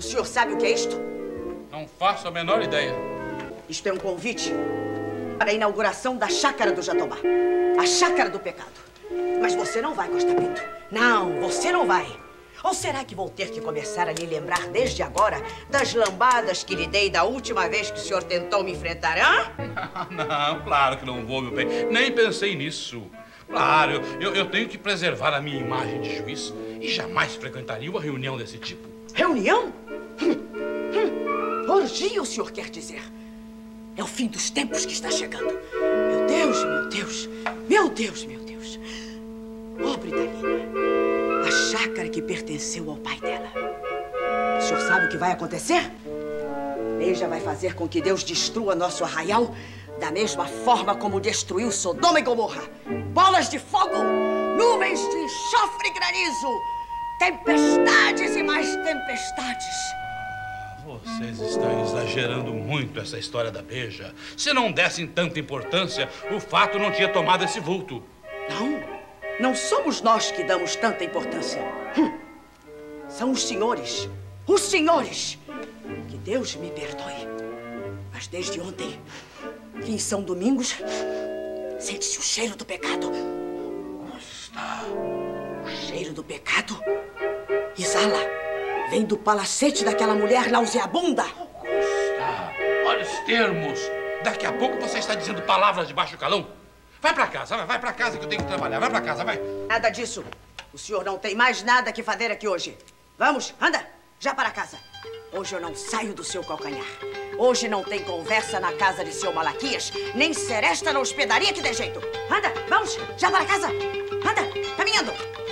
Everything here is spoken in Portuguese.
O senhor sabe o que é isto? Não faço a menor ideia. Isto é um convite para a inauguração da Chácara do Jatobá. A Chácara do Pecado. Mas você não vai, Costa Pinto. Não, você não vai. Ou será que vou ter que começar a lhe lembrar desde agora das lambadas que lhe dei da última vez que o senhor tentou me enfrentar, hã? Não, claro que não vou, meu bem. Nem pensei nisso. Claro, eu tenho que preservar a minha imagem de juiz e jamais frequentaria uma reunião desse tipo. Reunião? Orgia, o senhor quer dizer? É o fim dos tempos que está chegando. Meu Deus, meu Deus. Meu Deus, meu Deus. Ó, Britalina, a chácara que pertenceu ao pai dela. O senhor sabe o que vai acontecer? Beija vai fazer com que Deus destrua nosso arraial da mesma forma como destruiu Sodoma e Gomorra. Bolas de fogo, nuvens de enxofre e granizo, tempestades e mais tempestades. Vocês estão exagerando muito essa história da Beija. Se não dessem tanta importância, o fato não tinha tomado esse vulto. Não somos nós que damos tanta importância. São os senhores. Os senhores. Que Deus me perdoe. Mas desde ontem, que em São Domingos, sente-se o cheiro do pecado. Está. O cheiro do pecado exala. Vem do palacete daquela mulher nauseabunda. Augusta, olha os termos. Daqui a pouco você está dizendo palavras de baixo calão. Vai pra casa, vai pra casa que eu tenho que trabalhar. Vai pra casa, vai. Nada disso. O senhor não tem mais nada que fazer aqui hoje. Vamos, anda, já para casa. Hoje eu não saio do seu calcanhar. Hoje não tem conversa na casa de seu Malaquias, nem seresta na hospedaria que dê jeito. Anda, vamos, já para casa. Anda, caminhando.